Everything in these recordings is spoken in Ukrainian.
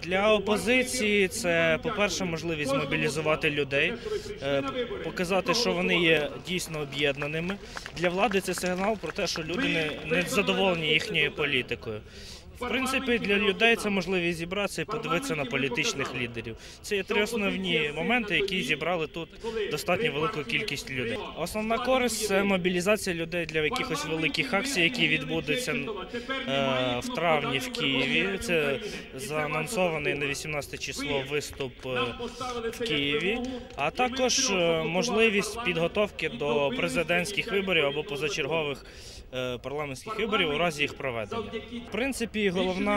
Для опозиції це, по-перше, можливість змобілізувати людей, показати, що вони є дійсно об'єднаними. Для влади це сигнал про те, що люди не задоволені їхньою політикою. В принципі, для людей це можливість зібратися і подивитися на політичних лідерів. Це є три основні моменти, які зібрали тут достатньо велику кількість людей. Основна користь – це мобілізація людей для якихось великих акцій, які відбудуться в травні в Києві. Це заанонсований на 18 число виступ в Києві, а також можливість підготовки до президентських виборів або позачергових парламентських виборів у разі їх проведення. В принципі,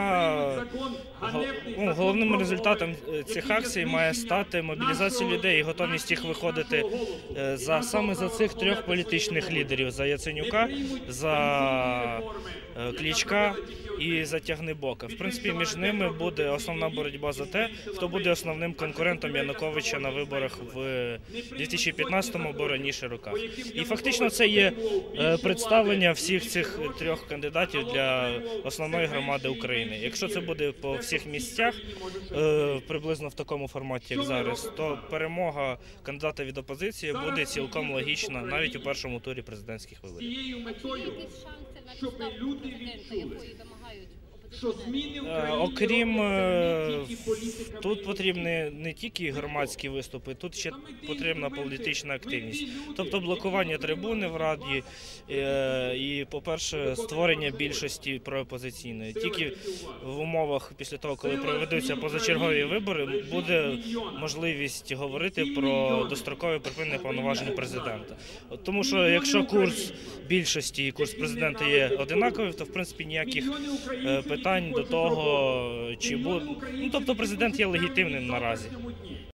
головним результатом цих акцій має стати мобілізація людей і готовність їх виходити саме за цих трьох політичних лідерів – за Яценюка, за Кличка і за Тягнибока. В принципі, між ними буде основна боротьба за те, хто буде основним конкурентом Януковича на виборах в 2015 або раніше роках. І фактично це є представлення всіх цих трьох кандидатів для основної громади України. Якщо це буде по всіх місцях, приблизно в такому форматі, як зараз, то перемога кандидата від опозиції буде цілком логічна навіть у першому турі президентських виборів. Щоб люди відчули, що окрім, тут потрібні не тільки громадські виступи, тут ще потрібна політична активність. Тобто блокування трибуни в Раді і, по-перше, створення більшості проопозиційної. Тільки в умовах після того, коли проведуться позачергові вибори, буде можливість говорити про дострокове припинення повноважень президента. Тому що якщо курс більшості і курс президента є одинаковий, то, в принципі, ніяких питань до того, чи буде... тобто президент є легітимним наразі.